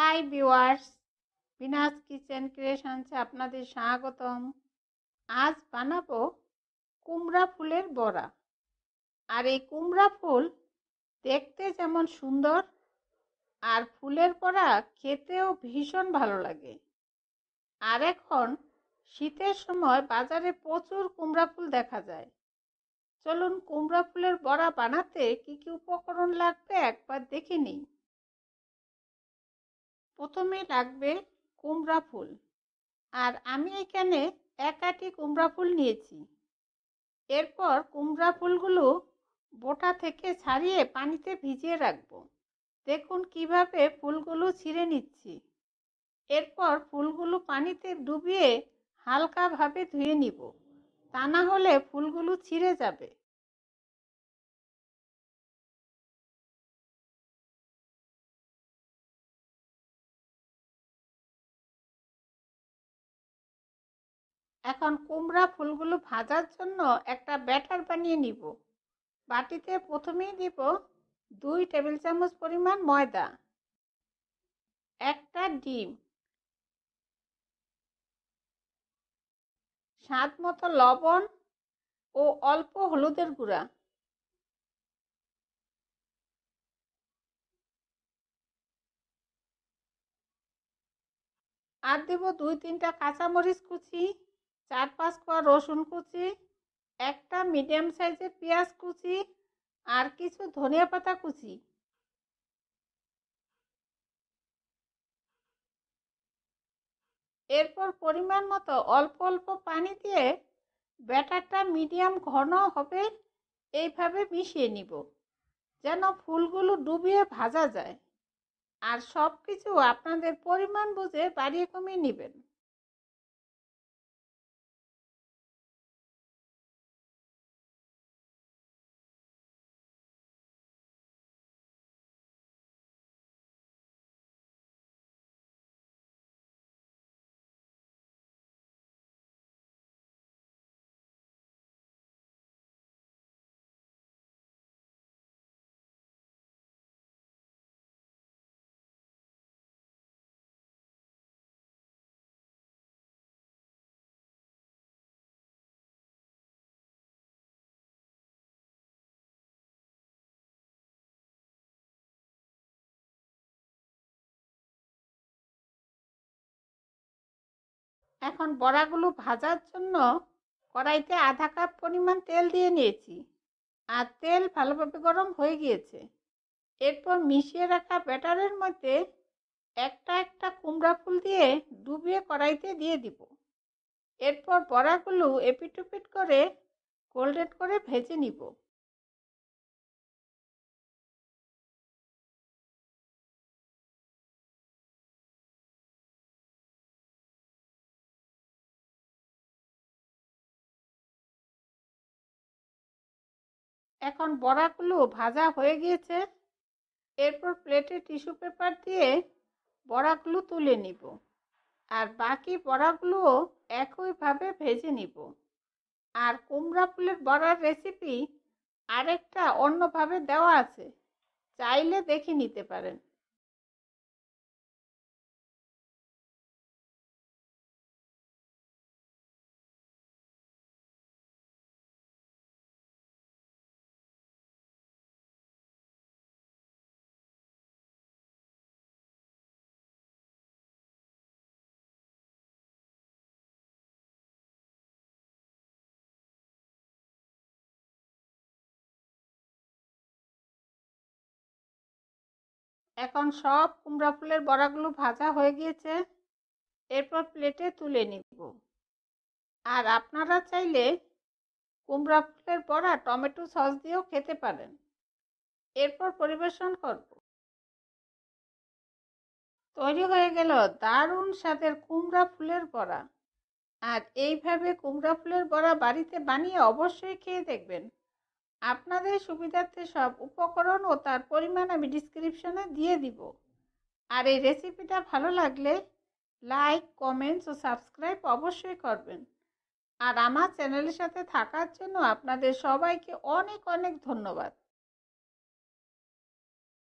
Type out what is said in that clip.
High viewers, Bina's kitchen ক্রিয়েশনসে আপনাদের স্বাগতম। আজ বানাবো কুমড়া ফুলের বড়া। আর এই কুমড়া ফুল দেখতে যেমন সুন্দর, আর ফুলের বড়া খেতেও ভীষণ ভালো লাগে। আর এখন শীতের সময় বাজারে প্রচুর কুমড়া ফুল দেখা যায়। চলুন কুমড়া ফুলের বড়া বানাতে কি কি উপকরণ লাগবে একবার দেখে নিই। প্রথমে লাগবে কুমড়া ফুল, আর আমি এখানে 1 আঁটি কুমড়া ফুল নিয়েছি। এরপর কুমড়া ফুলগুলো বোটা থেকে ছাড়িয়ে পানিতে ভিজিয়ে রাখবো। দেখুন কিভাবে ফুলগুলো ছিঁড়ে নিচ্ছি। এরপর ফুলগুলো পানিতে ডুবিয়ে হালকাভাবে ধুয়ে নিব, তা না হলে ফুলগুলো ছিঁড়ে যাবে। এখন কুমড়া ফুলগুলো ভাজার জন্য একটা ব্যাটার বানিয়ে নিব। বাটিতে প্রথমেই দিব 2 টেবিল চামচ পরিমাণ ময়দা, একটা ডিম, স্বাদ মতো লবণ ও অল্প হলুদের গুঁড়া। আর দেব 2-3টা কাঁচামরিচ কুচি, 4-5 কোয়া রসুন কুচি, একটা মিডিয়াম সাইজের পেঁয়াজ কুচি, আর কিছু ধনিয়া পাতা কুচি। এরপর পরিমাণ মতো অল্প অল্প পানি দিয়ে ব্যাটারটা মিডিয়াম ঘন হবে এইভাবে মিশিয়ে নিব, যেন ফুলগুলো ডুবিয়ে ভাজা যায়। আর সব কিছু আপনাদের পরিমাণ বুঝে বাড়িয়ে কমিয়ে নেবেন। এখন বড়াগুলো ভাজার জন্য কড়াইতে আধা কাপ পরিমাণ তেল দিয়ে নিয়েছি, আর তেল ভালোভাবে গরম হয়ে গিয়েছে। এরপর মিশিয়ে রাখা ব্যাটারের মধ্যে একটা একটা কুমড়া ফুল দিয়ে ডুবিয়ে কড়াইতে দিয়ে দিব। এরপর বড়াগুলো এপিট ওপিট করে গোল্ডেন করে ভেজে নিব। এখন বড়াগুলো ভাজা হয়ে গিয়েছে। এরপর প্লেটে টিস্যু পেপার দিয়ে বড়াগুলো তুলে নিব, আর বাকি বড়াগুলোও একইভাবে ভেজে নিব। আর কুমড়া ফুলের বড়ার রেসিপি আরেকটা অন্যভাবে দেওয়া আছে, চাইলে দেখে নিতে পারেন। এখন সব কুমড়া ফুলের বড়াগুলো ভাজা হয়ে গিয়েছে। এরপর প্লেটে তুলে নিব। আর আপনারা চাইলে কুমড়া ফুলের বড়া টমেটো সস দিয়েও খেতে পারেন। এরপর পরিবেশন করব। তৈরি হয়ে গেল দারুণ স্বাদের কুমড়া ফুলের বড়া। আর এইভাবে কুমড়া ফুলের বড়া বাড়িতে বানিয়ে অবশ্যই খেয়ে দেখবেন। আপনাদের সুবিধার্থে সব উপকরণ ও তার পরিমাণ আমি ডিসক্রিপশনে দিয়ে দিব। আর এই রেসিপিটা ভালো লাগলে লাইক, কমেন্টস ও সাবস্ক্রাইব অবশ্যই করবেন। আর আমার চ্যানেলের সাথে থাকার জন্য আপনাদের সবাইকে অনেক অনেক ধন্যবাদ।